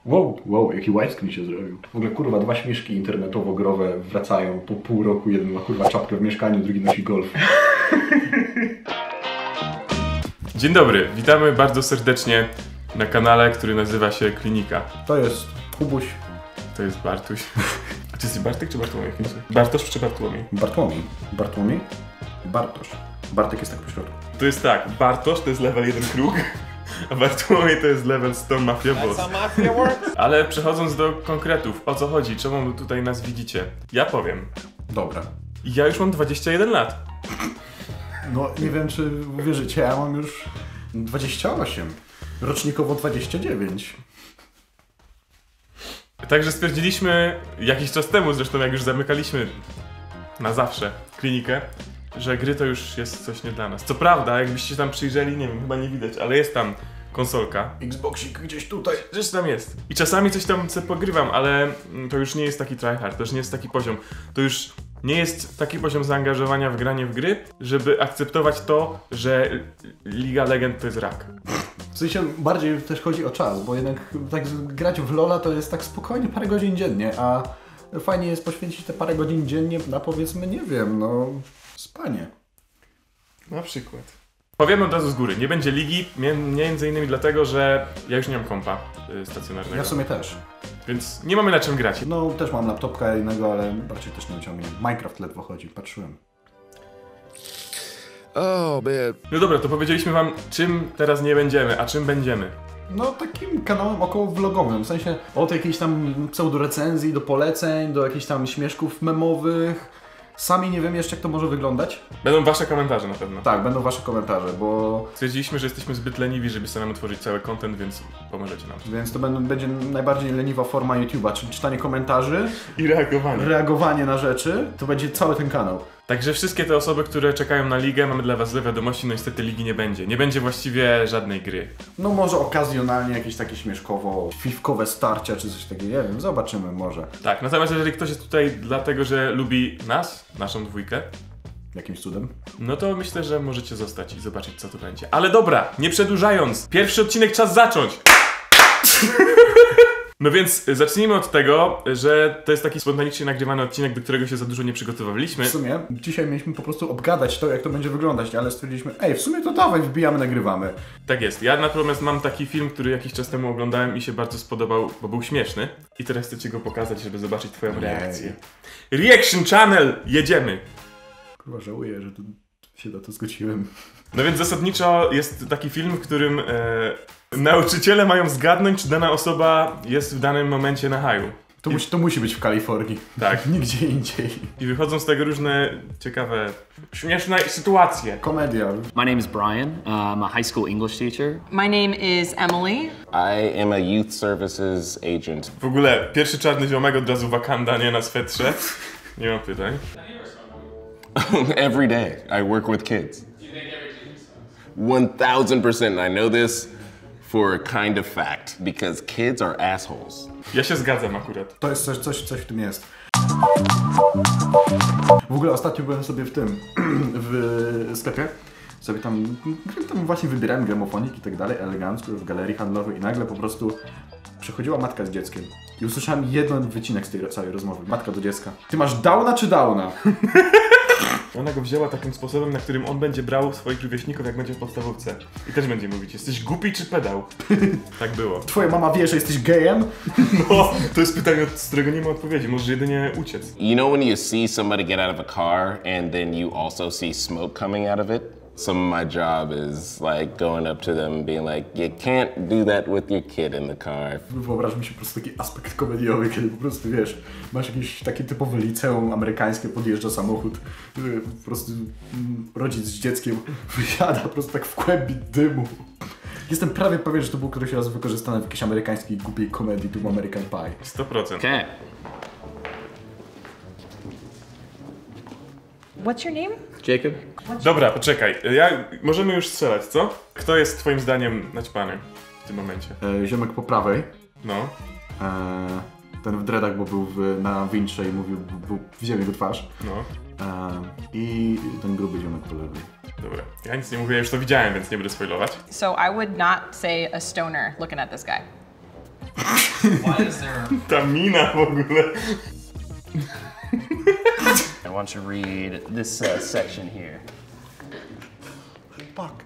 Wow, jaki widescreen się zrobił. W ogóle kurwa, dwa śmieszki internetowo-growe wracają po pół roku. Jeden ma kurwa czapkę w mieszkaniu, drugi nosi golf. Dzień dobry, witamy bardzo serdecznie na kanale, który nazywa się Klinika. To jest Kubuś. To jest Bartuś. A czy jesteś Bartek czy Bartłomiej? Bartosz czy Bartłomiej? Bartłomiej? Bartosz. Bartek jest tak po środku. To jest tak, Bartosz to jest level 1 kruk, a Bartłomiej to jest level 100 Mafia Boss. Ale przechodząc do konkretów, o co chodzi, czemu tutaj nas widzicie? Ja powiem. Dobra. Ja już mam 21 lat. No nie wiem, czy uwierzycie, ja mam już 28. Rocznikowo 29. Także stwierdziliśmy jakiś czas temu, zresztą jak już zamykaliśmy na zawsze klinikę, że gry to już jest coś nie dla nas. Co prawda, jakbyście tam przyjrzeli, nie wiem, chyba nie widać, ale jest tam konsolka. Xboxik gdzieś tutaj. Zresztą tam jest. I czasami coś tam sobie pogrywam, ale to już nie jest taki tryhard, to już nie jest taki poziom. To już nie jest taki poziom zaangażowania w granie w gry, żeby akceptować to, że Liga Legend to jest rak. W sensie bardziej też chodzi o czas, bo jednak tak grać w LoL'a to jest tak spokojnie parę godzin dziennie, a fajnie jest poświęcić te parę godzin dziennie na, powiedzmy, nie wiem, no spanie. Na przykład. Powiem od razu z góry, nie będzie ligi, między innymi dlatego, że ja już nie mam kompa stacjonarnego. Ja w sumie też. Więc nie mamy na czym grać. No też mam laptopka innego, ale raczej też nie wyciągnie. Minecraft ledwo chodzi, patrzyłem. Oh man. No dobra, to powiedzieliśmy wam, czym teraz nie będziemy, a czym będziemy. No takim kanałem około vlogowym, w sensie od jakiejś tam pseudorecenzji do poleceń, do jakichś tam śmieszków memowych. Sami nie wiem jeszcze, jak to może wyglądać. Będą wasze komentarze na pewno. Tak, będą wasze komentarze, bo... Stwierdziliśmy, że jesteśmy zbyt leniwi, żeby samemu tworzyć cały content, więc pomożecie nam. Więc to będzie najbardziej leniwa forma YouTube'a, czyli czytanie komentarzy, I reagowanie. reagowanie na rzeczy, to będzie cały ten kanał. Także wszystkie te osoby, które czekają na ligę, mamy dla was złe wiadomości, no niestety ligi nie będzie. Nie będzie właściwie żadnej gry. No może okazjonalnie jakieś takie śmieszkowo-fiwkowe starcia czy coś takiego, nie wiem, zobaczymy może. Tak, natomiast jeżeli ktoś jest tutaj dlatego, że lubi nas, naszą dwójkę, Jakimś cudem. no to myślę, że możecie zostać i zobaczyć, co tu będzie. Ale dobra, nie przedłużając, pierwszy odcinek czas zacząć! No więc zacznijmy od tego, że to jest taki spontanicznie nagrywany odcinek, do którego się za dużo nie przygotowywaliśmy. W sumie dzisiaj mieliśmy po prostu obgadać to, jak to będzie wyglądać, ale stwierdziliśmy, ej, w sumie to dawaj, wbijamy, nagrywamy. Tak jest. Ja natomiast mam taki film, który jakiś czas temu oglądałem i się bardzo spodobał, bo był śmieszny. I teraz chcę ci go pokazać, żeby zobaczyć twoją reakcję. Reaction Channel! Jedziemy! Kurwa, żałuję, że tu się na to zgodziłem. No więc zasadniczo jest taki film, w którym nauczyciele mają zgadnąć, czy dana osoba jest w danym momencie na haju. To musi być w Kalifornii. Tak. Nigdzie indziej. I wychodzą z tego różne ciekawe, śmieszne sytuacje. Komedia. My name is Brian. I'm a high school English teacher. My name is Emily. I am a youth services agent. W ogóle pierwszy czarny ziomek od razu Wakanda, nie na swetrze. Nie mam pytań. Every day I work with kids. 1000%. I know this for a kind of fact because kids are assholes. Ja się zgadzam akurat. To jest coś w tym jest. W ogóle ostatnio byłem sobie w tym, w sklepie. Sobie tam właśnie wybierałem gramofonik i tak dalej, elegancko, w galerii handlowej i nagle po prostu przychodziła matka z dzieckiem. I usłyszałem jeden wycinek z tej całej rozmowy. Matka do dziecka. Ty masz downa czy downa? Ona go wzięła takim sposobem, na którym on będzie brał swoich rówieśników, jak będzie w podstawówce. I też będzie mówić, jesteś głupi czy pedał? Tak było. Twoja mama wie, że jesteś gejem? No, to jest pytanie, z którego nie ma odpowiedzi, możesz jedynie uciec. You know when you see somebody get out of a car and then you also see smoke coming out of it? Some of my job is like going up to them and being like, you can't do that with your kid in the car. Wyobraź mi się po prostu taki aspekt komediowy, kiedy po prostu wiesz, masz jakieś takie typowe liceum amerykańskie, podjeżdża samochód, po prostu rodzic z dzieckiem wysiada po prostu tak w kłębi dymu. Jestem prawie pewien, że to był któryś raz wykorzystane w jakiejś amerykańskiej głupiej komedii typu American Pie. 100%. Okay. What's your name? Jacob? Dobra, poczekaj, możemy już strzelać, co? Kto jest twoim zdaniem naćpany w tym momencie? Ziomek po prawej, No. ten w dreadach, bo był na wincze i mówił, widziałem jego twarz. No. I ten gruby ziomek po lewej. Dobra, ja nic nie mówię, już to widziałem, więc nie będę spoilować. So I would not say a stoner looking at this guy. Why is there... Ta mina w ogóle. I want you to read this section here. Fuck.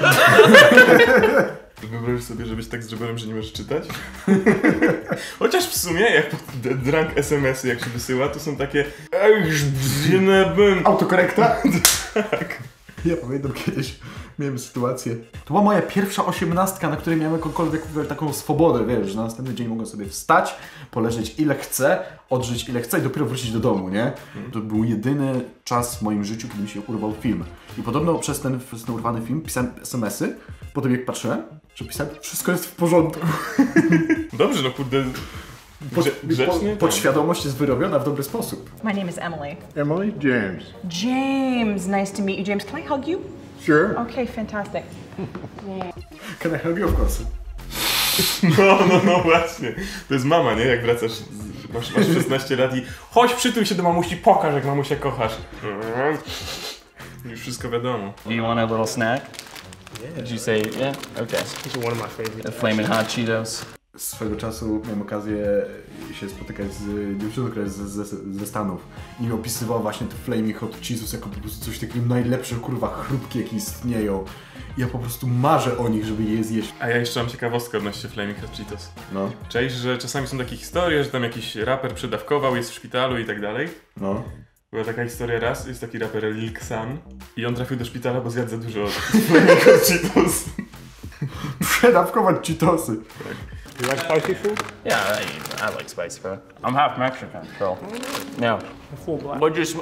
Wyobraź sobie, żebyś tak zrobiłem, że nie możesz czytać? Chociaż w sumie, jak drunk SMS-y jak się wysyła, to są takie... Autokorekta? Tak. Ja pamiętam kiedyś, miałem sytuację. To była moja pierwsza 18, na której miałem jakąkolwiek taką swobodę, wiesz, że na następny dzień mogłem sobie wstać, poleżeć ile chcę, odżyć ile chcę i dopiero wrócić do domu, nie? To był jedyny czas w moim życiu, kiedy mi się urwał film. I podobno przez ten urwany film pisałem SMS-y, potem jak patrzyłem, że pisałem, wszystko jest w porządku. Dobrze, no kurde... Grzecznie? Podświadomość jest wyrobiona w dobry sposób. My name is Emily. Emily? James. James, nice to meet you. James, can I hug you? Sure. Okay, fantastic. Can I hug you, of course? No właśnie. To jest mama, nie? Jak wracasz, masz 16 lat i chodź przytul się do mamusi, pokaż jak mamusię kochasz. Już wszystko wiadomo. Do you want a little snack? Did you say, yeah? Okay. These are one of my favorite. The Flamin' Hot Cheetos. Swego czasu miałem okazję się spotykać z dziewczyną, która jest ze Stanów i mi opisywała właśnie te Flaming Hot Cheetos jako po prostu coś takiego najlepsze, kurwa, chrupki jakie istnieją. Ja po prostu marzę o nich, żeby je zjeść. A ja jeszcze mam ciekawostkę odnośnie Flaming Hot Cheetos. No. Cześć, że czasami są takie historie, że tam jakiś raper przedawkował, jest w szpitalu i tak dalej. No. Była taka historia raz, jest taki raper Lil Xan i on trafił do szpitala, bo zjadł za dużo Flaming Hot Cheetos. Przedawkować Cheetosy. You like spicy food? Yeah, I like spicy food. I'm half Mexican, so. Yeah. Full black. But just...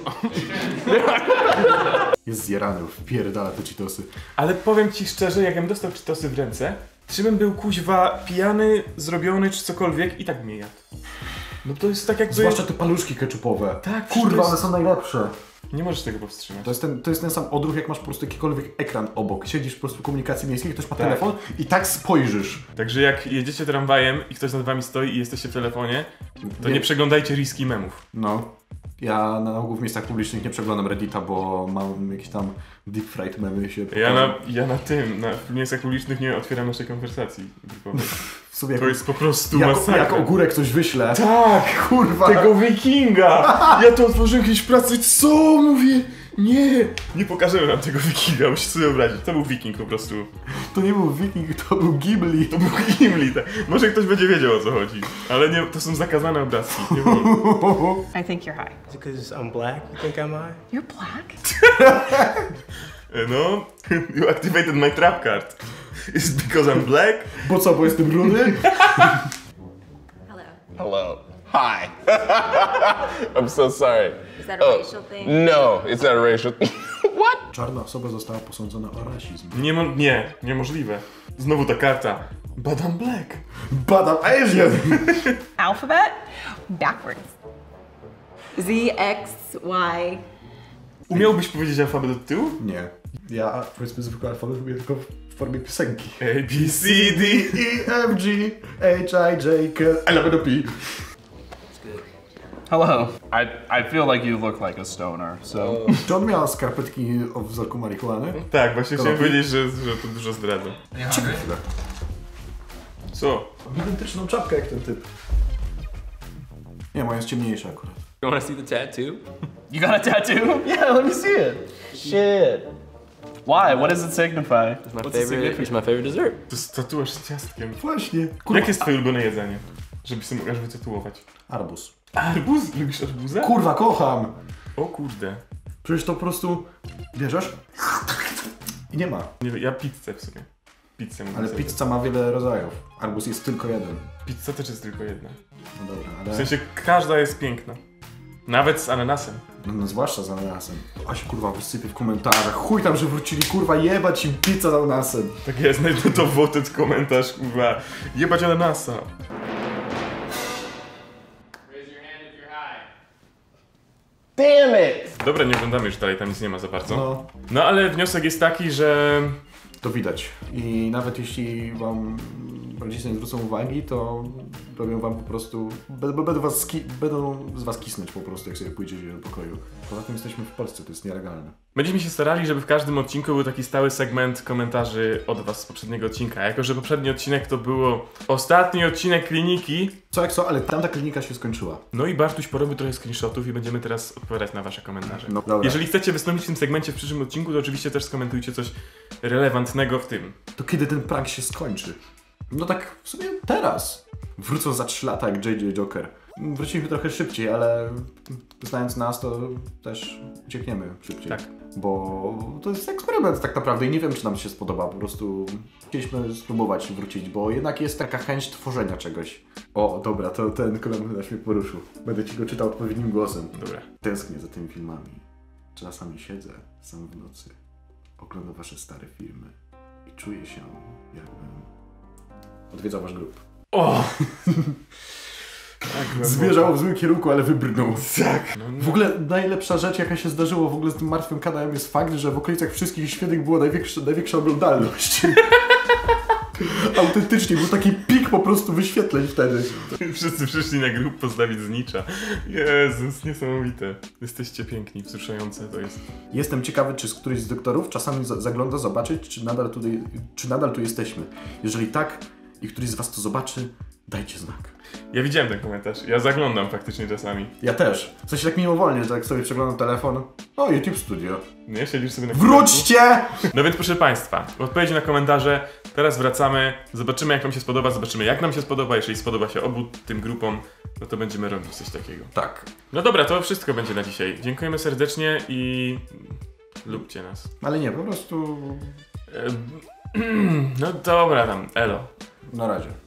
Jest zjarany, wpierdala te Cheetosy. Ale powiem ci szczerze, jak bym dostał Cheetosy w ręce, czy bym był kuźwa pijany, zrobiony czy cokolwiek i tak mnie jadł. No to jest tak jakby... Zwłaszcza te paluszki ketchupowe. Tak, kurwa, to jest- one są najlepsze. Nie możesz tego powstrzymać. To jest ten sam odruch, jak masz po prostu jakikolwiek ekran obok. Siedzisz po prostu w komunikacji miejskiej, ktoś ma Tak. telefon i tak spojrzysz. Także jak jedziecie tramwajem i ktoś nad wami stoi i jesteście w telefonie, to nie przeglądajcie riski memów. No. Ja na ogół w miejscach publicznych nie przeglądam Reddita, bo mam jakieś tam deep fried memy się Ja na miejscach publicznych nie otwieram naszej konwersacji grupowej. w sobie To jest po prostu jak masakra. ogórek coś wyśle. Tak! Kurwa! Tego wikinga! Ja to otworzyłem kiedyś w pracy, co? Mówię, nie! Nie pokażemy nam tego wikinga, musisz sobie wyobrazić. To był wiking po prostu. To nie był Wiking, to był Ghibli. To był Gimli, tak. Może ktoś będzie wiedział, o co chodzi. Ale nie, to są zakazane obrazki. Nie wolno. I think you're high. Is it because I'm black? You think I'm high? You're black? No, you activated my trap card. Is it because I'm black? Bo co, bo jestem rudy? Hello. Hello. Hi. I'm so sorry. Is that a racial thing? No, it's not a racial thing. What? Czarna osoba została posądzona o rasizm. Niemożliwe. Znowu ta karta. But I'm black. But I'm Asian! Alphabet? Backwards. Z, X, Y. Umiałbyś powiedzieć alfabet od tyłu? Nie. Ja powiedzmy zwykły alfabet lubię tylko w formie piosenki. A, B, C, D. E, F, G, H, I, J, K, L, M, N, O, P. Hello. I feel like you look like a stoner, so. Czy on miał skarpetki o wzorku marihuany? Tak, właśnie chciałem Konopi? powiedzieć, że to dużo zdradza. Czekaj chwilę. Co? Identyczną czapkę jak ten typ. Nie, moja jest ciemniejsza akurat. You want to see the tattoo? You got a tattoo? Yeah, let me see it. Shit. Why? What does it signify? It's my favorite dessert. To jest tatuaż z ciastkiem. Właśnie. Jakie jest twoje ulubione jedzenie? Żebyś sobie mógł aż wytatuować. Arbuz. Arbuz? Lubisz arbuza? Kurwa, kocham! O kurde. Przecież to po prostu bierzesz i nie ma. Nie wiem, ja pizzę w sumie. Pizzę mówię Ale sobie. pizza ma wiele rodzajów. Arbuz jest tylko jeden. Pizza też jest tylko jedna. No dobra, W ale... sensie każda jest piękna. Nawet z ananasem. No zwłaszcza z ananasem. A się kurwa wysypie w komentarzach. Chuj tam, że wrócili, kurwa, jebać im pizza z ananasem. Tak jest, znajdę to voted komentarz, kurwa. Jebać ananasa. Damn it! Dobra, nie oglądamy już dalej, tam nic nie ma za bardzo. No, No ale wniosek jest taki, że... to widać. I nawet jeśli wam rodzice nie zwrócą uwagi, to robią wam po prostu, będą z was kisnąć po prostu, jak sobie pójdziecie do pokoju. Poza tym jesteśmy w Polsce, to jest nielegalne. Będziemy się starali, żeby w każdym odcinku był taki stały segment komentarzy od was z poprzedniego odcinka. Jako że poprzedni odcinek to było ostatni odcinek kliniki. Co jak co, ale tamta klinika się skończyła. No i Bartuś porobił trochę screenshotów i będziemy teraz odpowiadać na wasze komentarze. No, dobra. Jeżeli chcecie wystąpić w tym segmencie w przyszłym odcinku, to oczywiście też skomentujcie coś relevantnego w tym. To kiedy ten prank się skończy? No tak w sumie teraz. Wrócą za 3 lata jak JJ Joker. Wróciliśmy trochę szybciej, ale znając nas, to też uciekniemy szybciej. Tak. Bo to jest eksperyment tak naprawdę i nie wiem, czy nam się spodoba. Po prostu chcieliśmy spróbować wrócić, bo jednak jest taka chęć tworzenia czegoś. O, dobra, to ten komentarz mnie poruszył. Będę ci go czytał odpowiednim głosem. Dobra. Tęsknię za tymi filmami. Czasami siedzę sam w nocy, oglądam wasze stare filmy i czuję się, jakbym odwiedzał wasz grób. O! Zmierzał w złym kierunku, ale wybrnął. Tak. No, W ogóle najlepsza rzecz, jaka się zdarzyła w ogóle z tym martwym kanałem, jest fakt, że w okolicach wszystkich świętych była największa oglądalność. Autentycznie, był taki pik po prostu wyświetleń wtedy. Wszyscy przyszli na grób postawić znicza. Jezus, niesamowite. Jesteście piękni, wzruszające to jest. Jestem ciekawy, czy z któryś z doktorów czasami zagląda zobaczyć, czy nadal tu jesteśmy. Jeżeli tak i któryś z was to zobaczy, dajcie znak. Ja widziałem ten komentarz. Ja zaglądam faktycznie czasami. Ja też. W sensie tak mimowolnie, że jak sobie przeglądam telefon. O, YouTube Studio. Nie? Siedzisz sobie na Wróćcie! No więc proszę Państwa, w odpowiedzi na komentarze teraz wracamy, zobaczymy jak Wam się spodoba, zobaczymy jak nam się spodoba, jeżeli spodoba się obu tym grupom, no to będziemy robić coś takiego. Tak. No dobra, to wszystko będzie na dzisiaj. Dziękujemy serdecznie i lubcie nas. Ale nie, po prostu... No dobra tam, elo. Na razie.